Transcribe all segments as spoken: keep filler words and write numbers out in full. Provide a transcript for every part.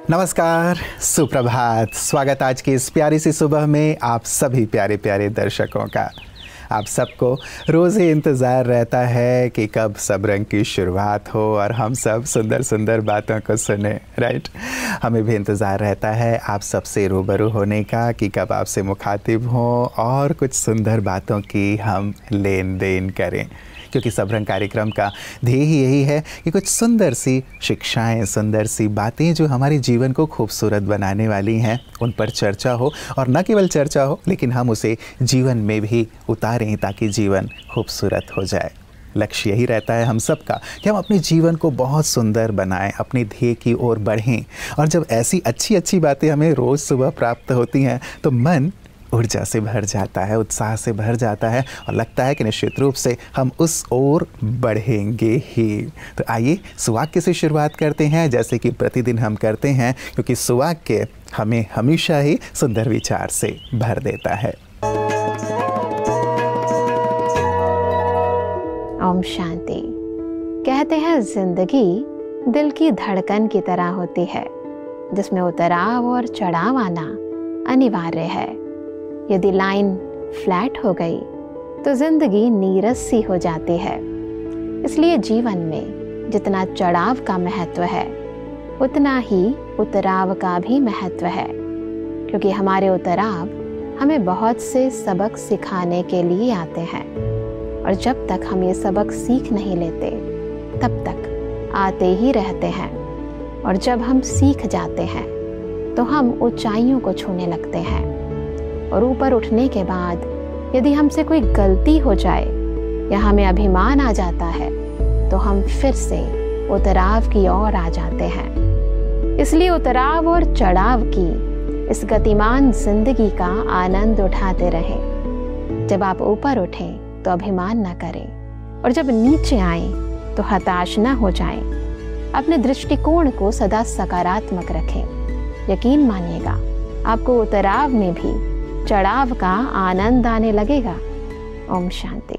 नमस्कार, सुप्रभात। स्वागत आज की इस प्यारी सी सुबह में आप सभी प्यारे प्यारे दर्शकों का। आप सबको रोज़ ही इंतज़ार रहता है कि कब सब रंग की शुरुआत हो और हम सब सुंदर सुंदर बातों को सुने, राइट। हमें भी इंतज़ार रहता है आप सबसे रूबरू होने का कि कब आपसे मुखातिब हों और कुछ सुंदर बातों की हम लेन देन करें, क्योंकि सब रंग कार्यक्रम का ध्येय ही यही है कि कुछ सुंदर सी शिक्षाएं, सुंदर सी बातें जो हमारे जीवन को खूबसूरत बनाने वाली हैं, उन पर चर्चा हो। और न केवल चर्चा हो, लेकिन हम उसे जीवन में भी उतारें ताकि जीवन खूबसूरत हो जाए। लक्ष्य यही रहता है हम सब का कि हम अपने जीवन को बहुत सुंदर बनाएं, अपने ध्येय की ओर बढ़ें। और जब ऐसी अच्छी अच्छी बातें हमें रोज़ सुबह प्राप्त होती हैं तो मन ऊर्जा से भर जाता है, उत्साह से भर जाता है और लगता है कि निश्चित रूप से हम उस ओर बढ़ेंगे ही। तो आइए सुवाक्य से शुरुआत करते हैं, जैसे कि प्रतिदिन हम करते हैं, क्योंकि सुवाक्य हमें हमेशा ही सुंदर विचार से भर देता है। ओम शांति। कहते हैं जिंदगी दिल की धड़कन की तरह होती है, जिसमें उतराव और चढ़ाव आना अनिवार्य है। यदि लाइन फ्लैट हो गई तो जिंदगी नीरस सी हो जाती है। इसलिए जीवन में जितना चढ़ाव का महत्व है, उतना ही उतराव का भी महत्व है, क्योंकि हमारे उतराव हमें बहुत से सबक सिखाने के लिए आते हैं। और जब तक हम ये सबक सीख नहीं लेते, तब तक आते ही रहते हैं। और जब हम सीख जाते हैं तो हम ऊंचाइयों को छूने लगते हैं। और ऊपर उठने के बाद यदि हमसे कोई गलती हो जाए या हमें अभिमान आ जाता है, तो हम फिर से उतराव की ओर आ जाते हैं। इसलिए उतराव और चढ़ाव की इस गतिमान जिंदगी का आनंद उठाते रहें। जब आप ऊपर उठें तो अभिमान न करें, और जब नीचे आएं तो हताश न हो जाएं। अपने दृष्टिकोण को सदा सकारात्मक रखें। यकीन मानिएगा, आपको उतराव में भी चढ़ाव का आनंद आने लगेगा। ओम शांति।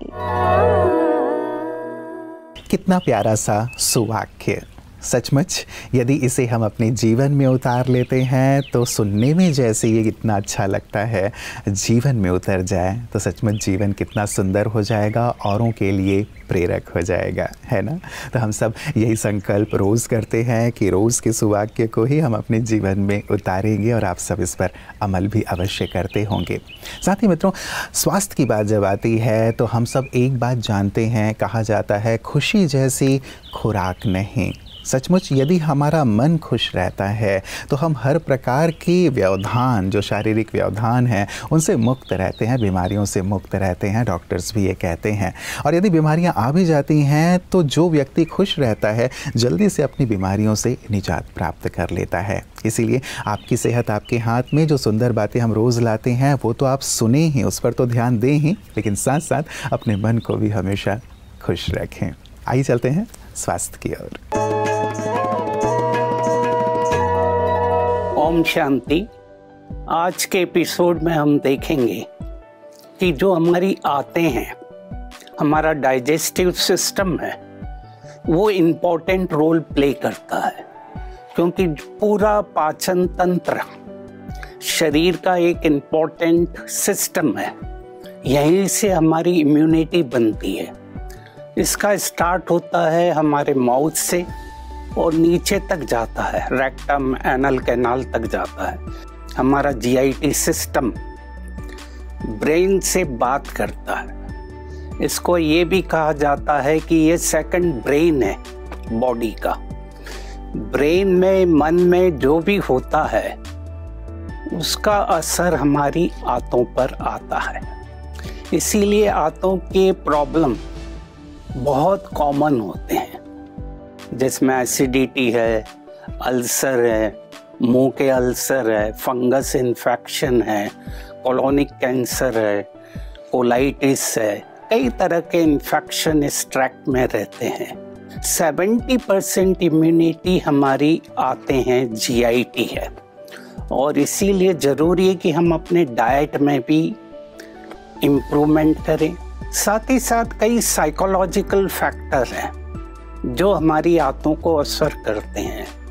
कितना प्यारा सा सुवाक्य। सचमुच यदि इसे हम अपने जीवन में उतार लेते हैं तो सुनने में जैसे ये कितना अच्छा लगता है, जीवन में उतर जाए तो सचमुच जीवन कितना सुंदर हो जाएगा, औरों के लिए प्रेरक हो जाएगा, है ना। तो हम सब यही संकल्प रोज़ करते हैं कि रोज़ के सुवाक्य को ही हम अपने जीवन में उतारेंगे, और आप सब इस पर अमल भी अवश्य करते होंगे। साथ ही मित्रों, स्वास्थ्य की बात जब आती है तो हम सब एक बात जानते हैं, कहा जाता है खुशी जैसी खुराक नहीं। सचमुच यदि हमारा मन खुश रहता है तो हम हर प्रकार के व्यवधान, जो शारीरिक व्यवधान हैं, उनसे मुक्त रहते हैं, बीमारियों से मुक्त रहते हैं। डॉक्टर्स भी ये कहते हैं। और यदि बीमारियां आ भी जाती हैं तो जो व्यक्ति खुश रहता है जल्दी से अपनी बीमारियों से निजात प्राप्त कर लेता है। इसीलिए आपकी सेहत आपके हाथ में। जो सुंदर बातें हम रोज़ लाते हैं वो तो आप सुने ही, उस पर तो ध्यान दें ही, लेकिन साथ साथ अपने मन को भी हमेशा खुश रखें। आइए चलते हैं स्वास्थ्य की ओर। ओम शांति। आज के एपिसोड में हम देखेंगे कि जो हमारी आते हैं, हमारा डाइजेस्टिव सिस्टम है, वो इम्पोर्टेंट रोल प्ले करता है, क्योंकि पूरा पाचन तंत्र शरीर का एक इम्पोर्टेंट सिस्टम है। यहीं से हमारी इम्यूनिटी बनती है। इसका स्टार्ट होता है हमारे माउथ से और नीचे तक जाता है, रेक्टम, एनल कैनाल तक जाता है। हमारा जीआईटी सिस्टम ब्रेन से बात करता है। इसको ये भी कहा जाता है कि ये सेकंड ब्रेन है बॉडी का। ब्रेन में, मन में जो भी होता है उसका असर हमारी आंतों पर आता है। इसीलिए आंतों के प्रॉब्लम बहुत कॉमन होते हैं, जिसमें एसिडिटी है, अल्सर है, मुंह के अल्सर है, फंगस इन्फेक्शन है, कोलोनिक कैंसर है, कोलाइटिस है। कई तरह के इन्फेक्शन इस ट्रैक्ट में रहते हैं। सत्तर परसेंट इम्यूनिटी हमारी आते हैं, जीआईटी है। और इसीलिए ज़रूरी है कि हम अपने डाइट में भी इम्प्रूवमेंट करें। साथ ही साथ कई साइकोलॉजिकल फैक्टर हैं जो हमारी आंतों को असर करते हैं।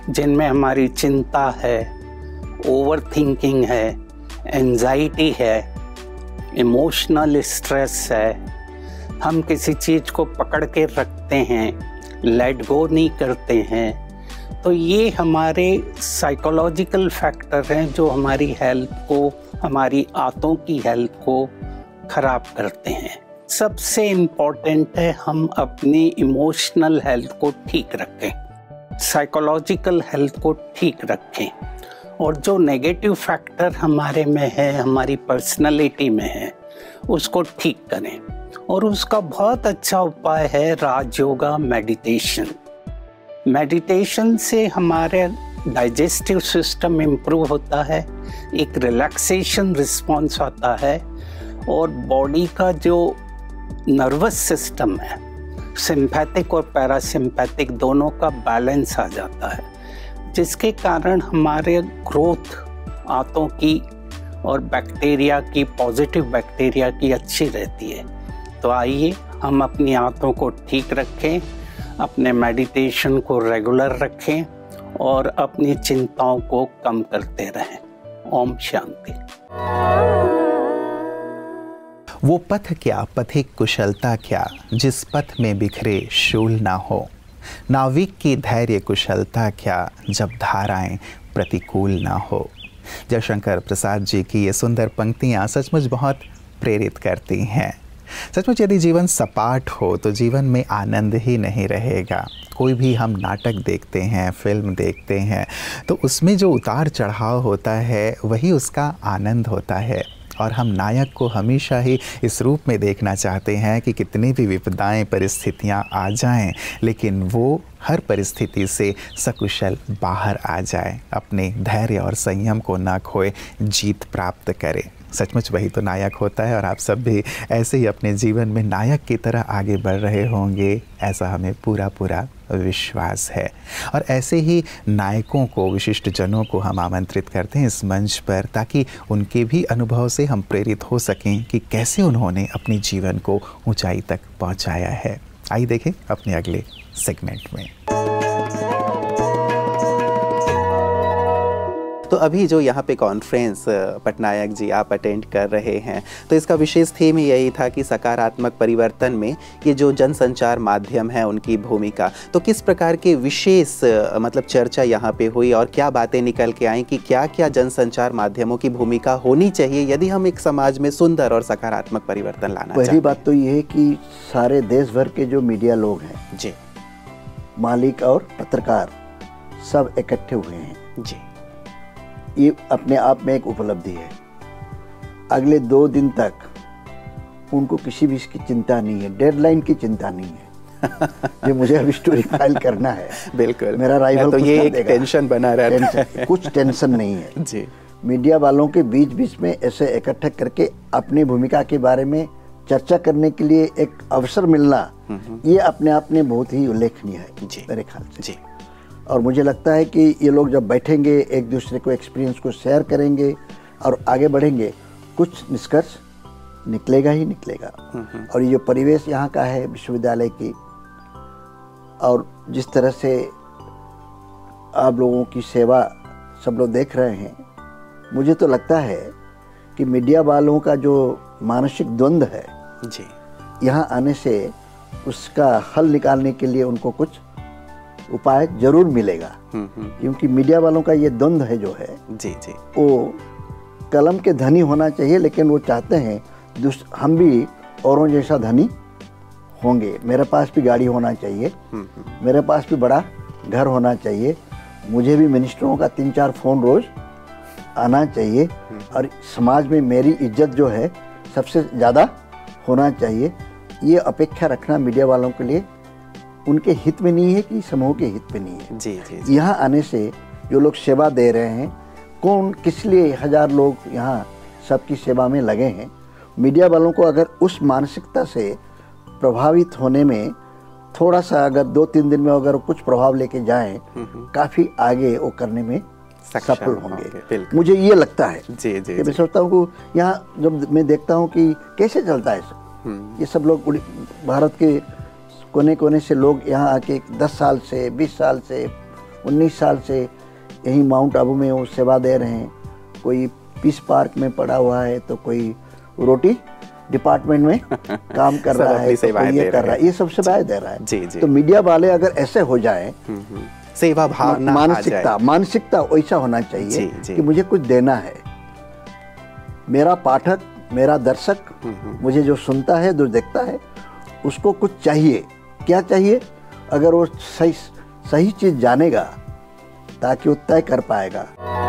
जिनमें हमारी चिंता है, ओवर थिंकिंग है, एंजाइटी है, इमोशनल स्ट्रेस है, हम किसी चीज़ को पकड़ के रखते हैं, लेट गो नहीं करते हैं, तो ये हमारे साइकोलॉजिकल फैक्टर हैं जो हमारी हेल्थ को, हमारी आंतों की हेल्थ को खराब करते हैं। सबसे इम्पोर्टेंट है हम अपनी इमोशनल हेल्थ को ठीक रखें, साइकोलॉजिकल हेल्थ को ठीक रखें, और जो नेगेटिव फैक्टर हमारे में है, हमारी पर्सनालिटी में है, उसको ठीक करें। और उसका बहुत अच्छा उपाय है राजयोगा, मेडिटेशन। मेडिटेशन से हमारे डाइजेस्टिव सिस्टम इम्प्रूव होता है, एक रिलैक्सेशन रिस्पॉन्स आता है, और बॉडी का जो नर्वस सिस्टम है, सिंपैथिक और पैरासिम्पैथिक दोनों का बैलेंस आ जाता है, जिसके कारण हमारे ग्रोथ आंतों की और बैक्टीरिया की, पॉजिटिव बैक्टीरिया की अच्छी रहती है। तो आइए हम अपनी आंतों को ठीक रखें, अपने मेडिटेशन को रेगुलर रखें और अपनी चिंताओं को कम करते रहें। ओम शांति। वो पथ क्या, पथिक कुशलता क्या, जिस पथ में बिखरे शूल ना हो। नाविक की धैर्य कुशलता क्या, जब धाराएं प्रतिकूल ना हो। जयशंकर प्रसाद जी की ये सुंदर पंक्तियाँ सचमुच बहुत प्रेरित करती हैं। सचमुच यदि जीवन सपाट हो तो जीवन में आनंद ही नहीं रहेगा। कोई भी हम नाटक देखते हैं, फिल्म देखते हैं, तो उसमें जो उतार चढ़ाव होता है वही उसका आनंद होता है। और हम नायक को हमेशा ही इस रूप में देखना चाहते हैं कि कितनी भी विपदाएं, परिस्थितियां आ जाएं, लेकिन वो हर परिस्थिति से सकुशल बाहर आ जाए, अपने धैर्य और संयम को ना खोए, जीत प्राप्त करे। सचमुच वही तो नायक होता है। और आप सब भी ऐसे ही अपने जीवन में नायक की तरह आगे बढ़ रहे होंगे, ऐसा हमें पूरा पूरा विश्वास है। और ऐसे ही नायकों को, विशिष्ट जनों को हम आमंत्रित करते हैं इस मंच पर, ताकि उनके भी अनुभव से हम प्रेरित हो सकें कि कैसे उन्होंने अपने जीवन को ऊंचाई तक पहुंचाया है। आइए देखें अपने अगले सेगमेंट में। तो अभी जो यहाँ पे कॉन्फ्रेंस पटनायक जी आप अटेंड कर रहे हैं, तो इसका विशेष थीम यही था कि सकारात्मक परिवर्तन में ये जो जनसंचार माध्यम है उनकी भूमिका। तो किस प्रकार के विशेष मतलब चर्चा यहाँ पे हुई और क्या बातें निकल के आई कि क्या क्या जनसंचार माध्यमों की भूमिका होनी चाहिए यदि हम एक समाज में सुंदर और सकारात्मक परिवर्तन लाना चाहते हैं? पहली बात तो ये है कि सारे देश भर के जो मीडिया लोग हैं जी, मालिक और पत्रकार सब इकट्ठे हुए हैं जी, ये अपने आप में एक उपलब्धि है। अगले दो दिन तक उनको किसी भी इसकी चिंता नहीं है, डेडलाइन की चिंता नहीं है ये मुझे अभी स्टोरी फाइल करना है। बिल्कुल, मेरा राइवल तो ये एक टेंशन बना रहता है। कुछ टेंशन नहीं है जी। मीडिया वालों के बीच बीच में ऐसे इकट्ठे करके अपनी भूमिका के बारे में चर्चा करने के लिए एक अवसर मिलना, ये अपने आप में बहुत ही उल्लेखनीय है जी, मेरे ख्याल से जी। और मुझे लगता है कि ये लोग जब बैठेंगे, एक दूसरे को एक्सपीरियंस को शेयर करेंगे और आगे बढ़ेंगे, कुछ निष्कर्ष निकलेगा ही निकलेगा। और ये जो परिवेश यहाँ का है विश्वविद्यालय की, और जिस तरह से आप लोगों की सेवा सब लोग देख रहे हैं, मुझे तो लगता है कि मीडिया वालों का जो मानसिक द्वंद्व है जी, यहाँ आने से उसका हल निकालने के लिए उनको कुछ उपाय जरूर मिलेगा। क्योंकि मीडिया वालों का ये द्वंद्व है जो है जी जी, वो कलम के धनी होना चाहिए, लेकिन वो चाहते हैं हम भी औरों जैसा धनी होंगे, मेरे पास भी गाड़ी होना चाहिए, मेरे पास भी बड़ा घर होना चाहिए, मुझे भी मिनिस्टरों का तीन चार फोन रोज आना चाहिए, और समाज में मेरी इज्जत जो है सबसे ज़्यादा होना चाहिए। ये अपेक्षा रखना मीडिया वालों के लिए उनके हित में नहीं है कि समूह के हित में नहीं है। जी, जी, जी। यहाँ आने से जो लोग सेवा दे रहे हैं, कौन किस लिए हजार लोग यहाँ सबकी सेवा में लगे हैं, मीडिया वालों को अगर उस मानसिकता से प्रभावित होने में थोड़ा सा, अगर दो तीन दिन में अगर कुछ प्रभाव लेके जाएं, काफ़ी आगे वो करने में सफल होंगे। मुझे ये लगता है जी, जी, कि मैं सोचता हूँ कि यहाँ जब मैं देखता हूँ कि कैसे चलता है सब, ये सब लोग भारत के कोने कोने से लोग यहाँ आके दस साल से, बीस साल से, उन्नीस साल से यहीं माउंट आबू में वो सेवा दे रहे हैं। कोई पीस पार्क में पड़ा हुआ है, तो कोई रोटी डिपार्टमेंट में काम कर रहा है, तो कोई ये कर रहा है, ये सब सेवाएं दे रहा है। जी, जी। तो मीडिया वाले अगर ऐसे हो जाए, सेवा भावना, मानसिकता मानसिकता वैसा होना चाहिए जी, जी। कि मुझे कुछ देना है। मेरा पाठक, मेरा दर्शक, मुझे जो सुनता है, जो देखता है, उसको कुछ चाहिए। क्या चाहिए? अगर वो सही सही चीज जानेगा ताकि वो तय कर पाएगा।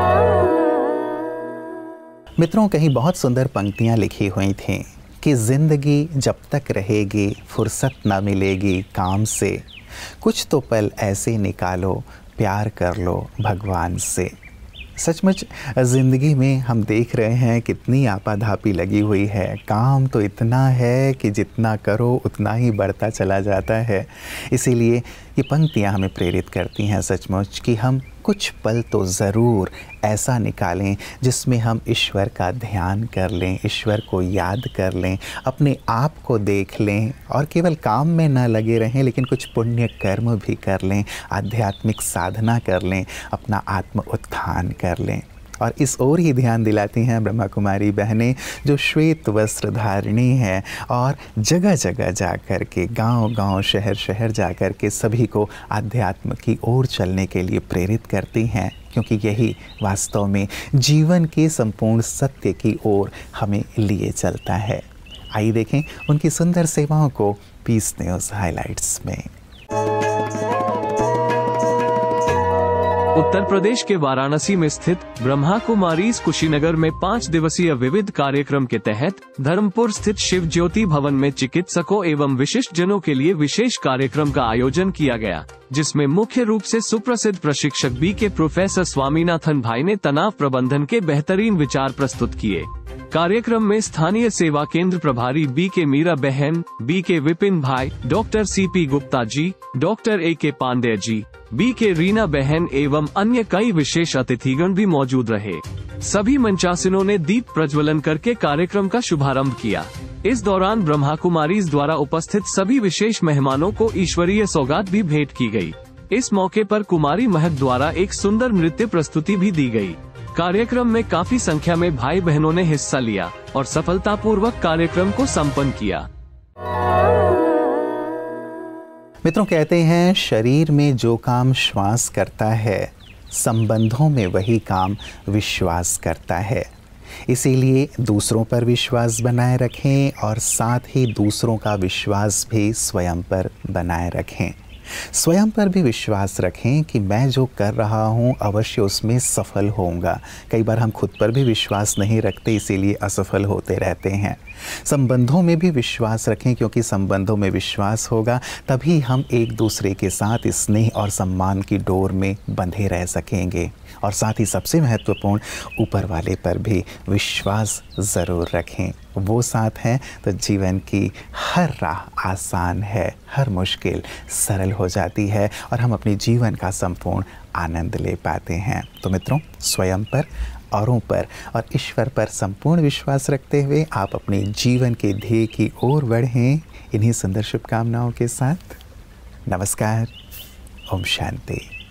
मित्रों, कहीं बहुत सुंदर पंक्तियां लिखी हुई थीं कि जिंदगी जब तक रहेगी फुर्सत ना मिलेगी काम से, कुछ तो पल ऐसे निकालो प्यार कर लो भगवान से। सचमुच ज़िंदगी में हम देख रहे हैं कितनी आपाधापी लगी हुई है। काम तो इतना है कि जितना करो उतना ही बढ़ता चला जाता है। इसीलिए ये पंक्तियाँ हमें प्रेरित करती हैं सचमुच कि हम कुछ पल तो ज़रूर ऐसा निकालें जिसमें हम ईश्वर का ध्यान कर लें, ईश्वर को याद कर लें, अपने आप को देख लें और केवल काम में न लगे रहें, लेकिन कुछ पुण्य कर्म भी कर लें, आध्यात्मिक साधना कर लें, अपना आत्म उत्थान कर लें। और इस ओर ही ध्यान दिलाती हैं ब्रह्मा कुमारी बहनें, जो श्वेत वस्त्र धारिणी हैं और जगह जगह जा कर के, गांव गांव, शहर शहर जा कर के सभी को आध्यात्म की ओर चलने के लिए प्रेरित करती हैं, क्योंकि यही वास्तव में जीवन के संपूर्ण सत्य की ओर हमें लिए चलता है। आइए देखें उनकी सुंदर सेवाओं को पीस न्यूज़ हाइलाइट्स में। उत्तर प्रदेश के वाराणसी में स्थित ब्रह्मा कुमारीज कुशीनगर में पाँच दिवसीय विविध कार्यक्रम के तहत धर्मपुर स्थित शिव ज्योति भवन में चिकित्सकों एवं विशिष्ट जनों के लिए विशेष कार्यक्रम का आयोजन किया गया, जिसमें मुख्य रूप से सुप्रसिद्ध प्रशिक्षक बी के प्रोफेसर स्वामीनाथन भाई ने तनाव प्रबंधन के बेहतरीन विचार प्रस्तुत किए। कार्यक्रम में स्थानीय सेवा केंद्र प्रभारी बी के मीरा बहन, बी के विपिन भाई, doctor C P Gupta ji, doctor A K Pandey ji, B के रीना बहन एवं अन्य कई विशेष अतिथिगण भी मौजूद रहे। सभी मंचासीनों ने दीप प्रज्वलन करके कार्यक्रम का शुभारंभ किया। इस दौरान ब्रह्मा कुमारीज द्वारा उपस्थित सभी विशेष मेहमानों को ईश्वरीय सौगात भी भेंट की गई। इस मौके पर कुमारी महक द्वारा एक सुंदर नृत्य प्रस्तुति भी दी गई। कार्यक्रम में काफी संख्या में भाई बहनों ने हिस्सा लिया और सफलतापूर्वक कार्यक्रम को संपन्न किया। मित्रों, कहते हैं शरीर में जो काम श्वास करता है, संबंधों में वही काम विश्वास करता है। इसीलिए दूसरों पर विश्वास बनाए रखें और साथ ही दूसरों का विश्वास भी स्वयं पर बनाए रखें। स्वयं पर भी विश्वास रखें कि मैं जो कर रहा हूँ अवश्य उसमें सफल होऊंगा। कई बार हम खुद पर भी विश्वास नहीं रखते, इसीलिए असफल होते रहते हैं। संबंधों में भी विश्वास रखें, क्योंकि संबंधों में विश्वास होगा तभी हम एक दूसरे के साथ स्नेह और सम्मान की डोर में बंधे रह सकेंगे। और साथ ही सबसे महत्वपूर्ण, ऊपर वाले पर भी विश्वास ज़रूर रखें। वो साथ हैं तो जीवन की हर राह आसान है, हर मुश्किल सरल हो जाती है और हम अपने जीवन का संपूर्ण आनंद ले पाते हैं। तो मित्रों, स्वयं पर, औरों पर और ईश्वर पर संपूर्ण विश्वास रखते हुए आप अपने जीवन के ध्येय की ओर बढ़ें। इन्हीं सुंदर शुभकामनाओं के साथ नमस्कार, ओम शांति।